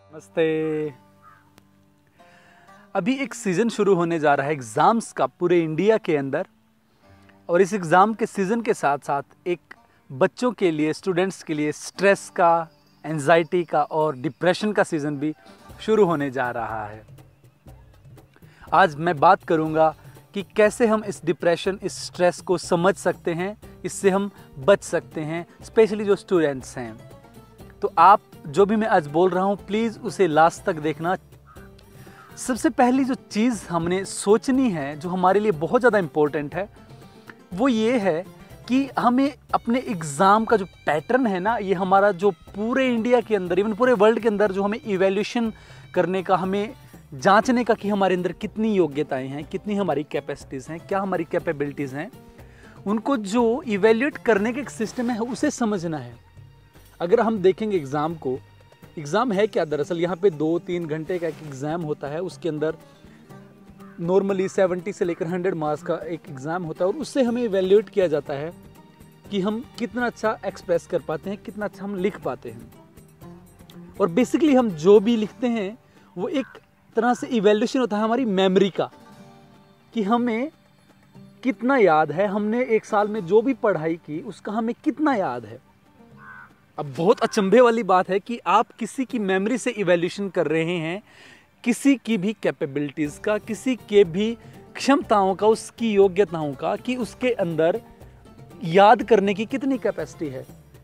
नमस्ते। अभी एक सीज़न शुरू होने जा रहा है एग्ज़ाम्स का पूरे इंडिया के अंदर, और इस एग्ज़ाम के सीज़न के साथ साथ एक बच्चों के लिए, स्टूडेंट्स के लिए स्ट्रेस का, एंजाइटी का और डिप्रेशन का सीज़न भी शुरू होने जा रहा है। आज मैं बात करूंगा कि कैसे हम इस डिप्रेशन, इस स्ट्रेस को समझ सकते हैं, इससे हम बच सकते हैं, स्पेशली जो स्टूडेंट्स हैं। तो आप जो भी मैं आज बोल रहा हूँ प्लीज़ उसे लास्ट तक देखना। सबसे पहली जो चीज़ हमने सोचनी है, जो हमारे लिए बहुत ज़्यादा इम्पोर्टेंट है, वो ये है कि हमें अपने एग्ज़ाम का जो पैटर्न है ना, ये हमारा जो पूरे इंडिया के अंदर, इवन पूरे वर्ल्ड के अंदर जो हमें इवैल्यूएशन करने का, हमें जांचने का कि हमारे अंदर कितनी योग्यताएं हैं, कितनी हमारी कैपेसिटीज़ हैं, क्या हमारी कैपेबिलिटीज़ हैं, उनको जो इवैल्यूएट करने का एक सिस्टम है उसे समझना है। अगर हम देखेंगे एग्ज़ाम को, एग्ज़ाम है क्या दरअसल, यहाँ पे 2-3 घंटे का एक एग्ज़ाम होता है। उसके अंदर नॉर्मली 70 से लेकर 100 मार्क्स का एक एग्ज़ाम होता है, और उससे हमें इवैल्यूएट किया जाता है कि हम कितना अच्छा एक्सप्रेस कर पाते हैं, कितना अच्छा हम लिख पाते हैं। और बेसिकली हम जो भी लिखते हैं वो एक तरह से इवैल्यूएशन होता है हमारी मेमोरी का, कि हमें कितना याद है, हमने एक साल में जो भी पढ़ाई की उसका हमें कितना याद है। अब बहुत अचंभे वाली बात है कि आप किसी की मेमोरी से इवैल्यूएशन कर रहे हैं, किसी की भी कैपेबिलिटीज़ का, किसी के भी क्षमताओं का, उसकी योग्यताओं का, कि उसके अंदर याद करने की कितनी कैपेसिटी है।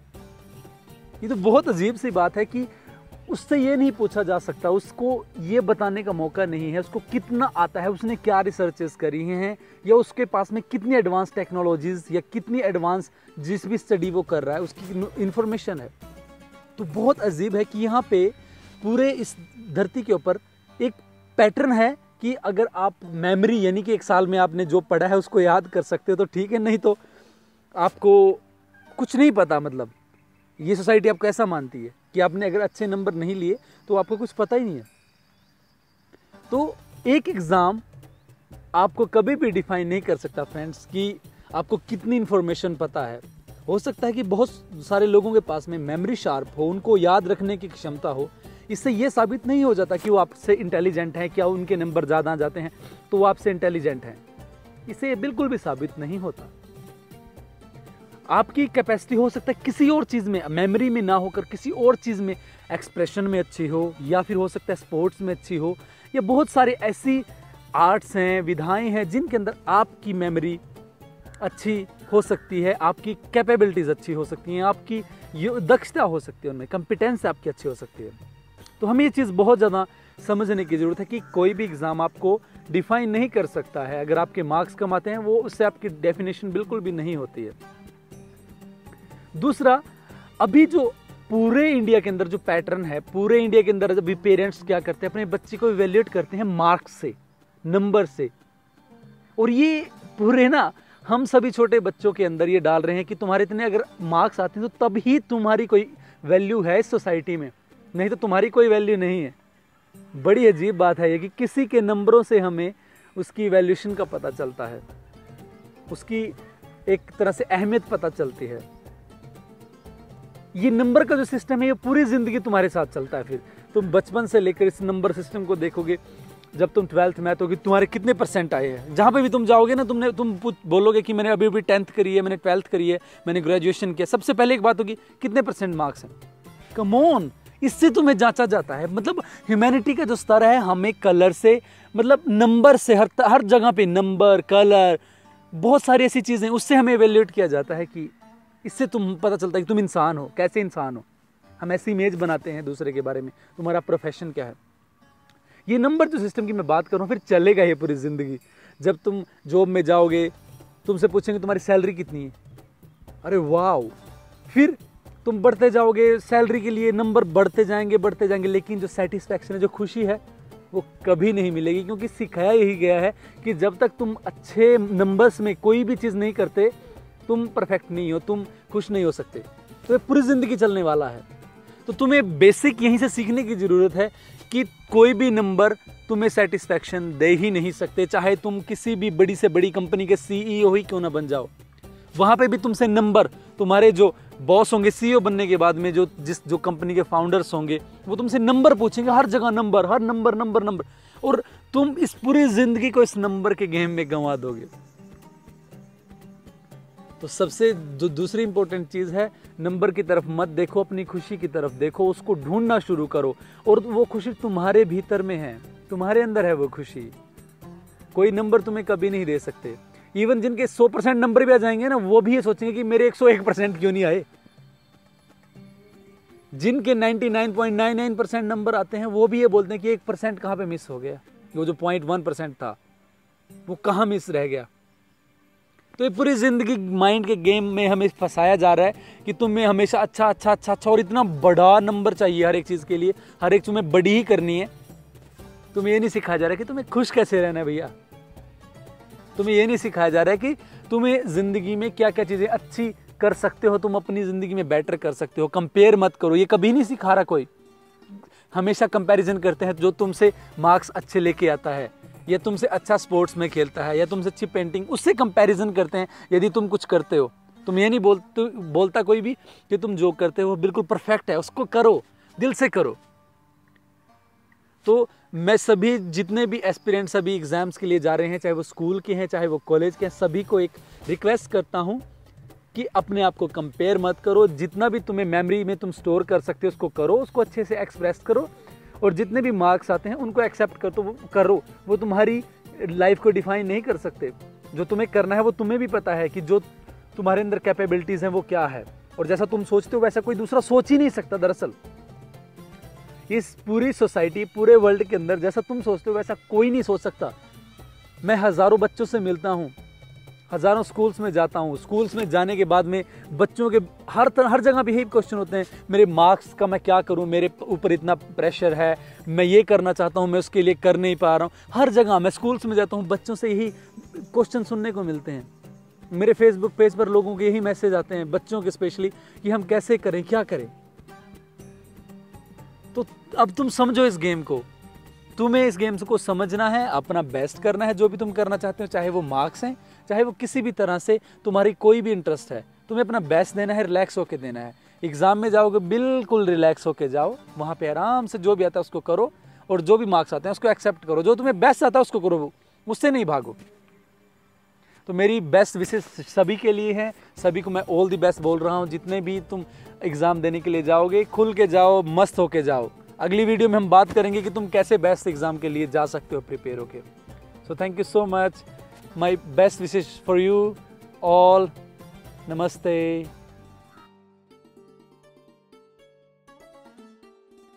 ये तो बहुत अजीब सी बात है कि उससे ये नहीं पूछा जा सकता, उसको ये बताने का मौका नहीं है उसको कितना आता है, उसने क्या रिसर्चेस करी हैं, या उसके पास में कितनी एडवांस टेक्नोलॉजीज़ या कितनी एडवांस जिस भी स्टडी वो कर रहा है उसकी इन्फॉर्मेशन है। तो बहुत अजीब है कि यहाँ पे पूरे इस धरती के ऊपर एक पैटर्न है कि अगर आप मेमोरी, यानी कि एक साल में आपने जो पढ़ा है उसको याद कर सकते हो तो ठीक है, नहीं तो आपको कुछ नहीं पता। मतलब ये सोसाइटी आपको ऐसा मानती है कि आपने अगर अच्छे नंबर नहीं लिए तो आपको कुछ पता ही नहीं है। तो एक एग्ज़ाम आपको कभी भी डिफाइन नहीं कर सकता फ्रेंड्स कि आपको कितनी इन्फॉर्मेशन पता है। हो सकता है कि बहुत सारे लोगों के पास में मेमोरी शार्प हो, उनको याद रखने की क्षमता हो, इससे ये साबित नहीं हो जाता कि वो आपसे इंटेलिजेंट हैं, क्या उनके नंबर ज़्यादा आ जाते हैं तो वो आपसे इंटेलिजेंट हैं। इससे बिल्कुल भी साबित नहीं होता। आपकी कैपेसिटी हो सकता है किसी और चीज़ में, मेमोरी में ना होकर किसी और चीज़ में, एक्सप्रेशन में अच्छी हो, या फिर हो सकता है स्पोर्ट्स में अच्छी हो, या बहुत सारे ऐसी आर्ट्स हैं, विधाएं हैं जिनके अंदर आपकी मेमोरी अच्छी हो सकती है, आपकी कैपेबिलिटीज़ अच्छी हो सकती हैं, आपकी दक्षता हो सकती है, उनमें कॉम्पिटेंस आपकी अच्छी हो सकती है। तो हमें ये चीज़ बहुत ज़्यादा समझने की ज़रूरत है कि कोई भी एग्ज़ाम आपको डिफाइन नहीं कर सकता है। अगर आपके मार्क्स कम आते हैं वो उससे आपकी डेफिनेशन बिल्कुल भी नहीं होती है। दूसरा, अभी जो पूरे इंडिया के अंदर जो पैटर्न है, पूरे इंडिया के अंदर अभी पेरेंट्स क्या करते हैं, अपने बच्चे को इवैल्यूएट करते हैं मार्क्स से, नंबर से। और ये पूरे ना हम सभी छोटे बच्चों के अंदर ये डाल रहे हैं कि तुम्हारे इतने अगर मार्क्स आते हैं तो तभी तुम्हारी कोई वैल्यू है इस सोसाइटी में, नहीं तो तुम्हारी कोई वैल्यू नहीं है। बड़ी अजीब बात है ये कि किसी के नंबरों से हमें उसकी वैल्यूएशन का पता चलता है, उसकी एक तरह से अहमियत पता चलती है। ये नंबर का जो सिस्टम है ये पूरी ज़िंदगी तुम्हारे साथ चलता है। फिर तुम बचपन से लेकर इस नंबर सिस्टम को देखोगे, जब तुम 12th में होगी तुम्हारे कितने परसेंट आए हैं, जहाँ पे भी तुम जाओगे ना, तुम बोलोगे कि मैंने अभी 10th करी है, मैंने 12th करी है, मैंने ग्रेजुएशन किया, सबसे पहले एक बात होगी कितने परसेंट मार्क्स हैं। कम ऑन, इससे तुम्हें जांचा जाता है। मतलब ह्यूमैनिटी का जो स्तर है, हमें कलर से, मतलब नंबर से, हर जगह पे नंबर, कलर, बहुत सारी ऐसी चीज़ें, उससे हमें इवैल्यूएट किया जाता है कि इससे तुम पता चलता है कि तुम इंसान हो, कैसे इंसान हो। हम ऐसी इमेज बनाते हैं दूसरे के बारे में, तुम्हारा प्रोफेशन क्या है। ये नंबर जो सिस्टम की मैं बात करूँ, फिर चलेगा ये पूरी ज़िंदगी। जब तुम जॉब में जाओगे, तुमसे पूछेंगे तुम्हारी सैलरी कितनी है, अरे वाह, फिर तुम बढ़ते जाओगे, सैलरी के लिए नंबर बढ़ते जाएंगे, लेकिन जो सेटिस्फैक्शन है, जो खुशी है, वो कभी नहीं मिलेगी। क्योंकि सिखाया यही गया है कि जब तक तुम अच्छे नंबर्स में कोई भी चीज़ नहीं करते, तुम परफेक्ट नहीं हो, तुम खुश नहीं हो सकते। तो ये पूरी ज़िंदगी चलने वाला है। तो तुम्हें बेसिक यहीं से सीखने की ज़रूरत है कि कोई भी नंबर तुम्हें सेटिस्फैक्शन दे ही नहीं सकते, चाहे तुम किसी भी बड़ी से बड़ी कंपनी के CEO ही क्यों ना बन जाओ। वहाँ पे भी तुमसे नंबर, तुम्हारे जो बॉस होंगे, सीईओ बनने के बाद में जो कंपनी के फाउंडर्स होंगे, वो तुमसे नंबर पूछेंगे, हर जगह नंबर, हर नंबर नंबर नंबर, और तुम इस पूरी जिंदगी को इस नंबर के गेम में गंवा दोगे। तो सबसे दूसरी इंपॉर्टेंट चीज है, नंबर की तरफ मत देखो, अपनी खुशी की तरफ देखो, उसको ढूंढना शुरू करो। और वो खुशी तुम्हारे भीतर में है, तुम्हारे अंदर है वो खुशी। कोई नंबर तुम्हें कभी नहीं दे सकते। इवन जिनके 100% नंबर भी आ जाएंगे ना, वो भी ये सोचेंगे कि मेरे 101% क्यों नहीं आए। जिनके 99.99% नंबर आते हैं, वो भी ये बोलते हैं कि 1% कहाँ पे मिस हो गया, वो जो 0.1% था वो कहाँ मिस रह गया। तो ये पूरी जिंदगी माइंड के गेम में हमें फंसाया जा रहा है कि तुम्हें हमेशा अच्छा अच्छा अच्छा अच्छा और इतना बड़ा नंबर चाहिए हर एक चीज़ के लिए, हर एक तुम्हें बड़ी ही करनी है। तुम्हें ये नहीं सिखाया जा रहा है कि तुम्हें खुश कैसे रहना है भैया। तुम्हें ये नहीं सिखाया जा रहा है कि तुम्हें जिंदगी में क्या क्या चीज़ें अच्छी कर सकते हो, तुम अपनी जिंदगी में बेटर कर सकते हो। कंपेयर मत करो, ये कभी नहीं सिखा रहा कोई। हमेशा कंपैरिजन करते हैं, जो तुमसे मार्क्स अच्छे लेके आता है, या तुमसे अच्छा स्पोर्ट्स में खेलता है, या तुमसे अच्छी पेंटिंग, उससे कंपैरिजन करते हैं। यदि तुम कुछ करते हो, तुम ये नहीं बोलता कोई भी कि तुम जो करते हो बिल्कुल परफेक्ट है, उसको करो, दिल से करो। तो मैं सभी जितने भी एस्पिरेंट्स अभी एग्जाम्स के लिए जा रहे हैं, चाहे वो स्कूल के हैं चाहे वो कॉलेज के हैं, सभी को एक रिक्वेस्ट करता हूँ कि अपने आप को कंपेयर मत करो। जितना भी तुम्हें मेमोरी में तुम स्टोर कर सकते हो उसको करो, उसको अच्छे से एक्सप्रेस करो, और जितने भी मार्क्स आते हैं उनको एक्सेप्ट करो। वो तुम्हारी लाइफ को डिफाइन नहीं कर सकते। जो तुम्हें करना है वो तुम्हें भी पता है कि जो तुम्हारे अंदर कैपेबिलिटीज हैं वो क्या है, और जैसा तुम सोचते हो वैसा कोई दूसरा सोच ही नहीं सकता। दरअसल इस पूरी सोसाइटी, पूरे वर्ल्ड के अंदर जैसा तुम सोचते हो वैसा कोई नहीं सोच सकता। मैं हज़ारों बच्चों से मिलता हूँ, हज़ारों स्कूल्स में जाता हूँ। स्कूल्स में जाने के बाद में बच्चों के हर जगह भी यही क्वेश्चन होते हैं, मेरे मार्क्स का मैं क्या करूँ, मेरे ऊपर इतना प्रेशर है, मैं ये करना चाहता हूँ, मैं उसके लिए कर नहीं पा रहा हूँ। हर जगह मैं स्कूल्स में जाता हूँ, बच्चों से यही क्वेश्चन सुनने को मिलते हैं। मेरे फेसबुक पेज पर लोगों के यही मैसेज आते हैं, बच्चों के स्पेशली, कि हम कैसे करें, क्या करें। तो अब तुम समझो इस गेम को, तुम्हें इस गेम को समझना है, अपना बेस्ट करना है। जो भी तुम करना चाहते हो, चाहे वो मार्क्स हैं, चाहे वो किसी भी तरह से तुम्हारी कोई भी इंटरेस्ट है, तुम्हें अपना बेस्ट देना है, रिलैक्स होके देना है। एग्जाम में जाओगे बिल्कुल रिलैक्स होके जाओ, वहाँ पे आराम से जो भी आता है उसको करो, और जो भी मार्क्स आते हैं उसको एक्सेप्ट करो। जो तुम्हें बेस्ट आता है उसको करो, उससे नहीं भागो। तो मेरी बेस्ट विशेष सभी के लिए है, सभी को मैं ऑल दी बेस्ट बोल रहा हूँ। जितने भी तुम एग्ज़ाम देने के लिए जाओगे, खुल के जाओ, मस्त होके जाओ। अगली वीडियो में हम बात करेंगे कि तुम कैसे बेस्ट एग्जाम के लिए जा सकते हो प्रिपेयर होके। So thank you so much, my best wishes for you all. नमस्ते।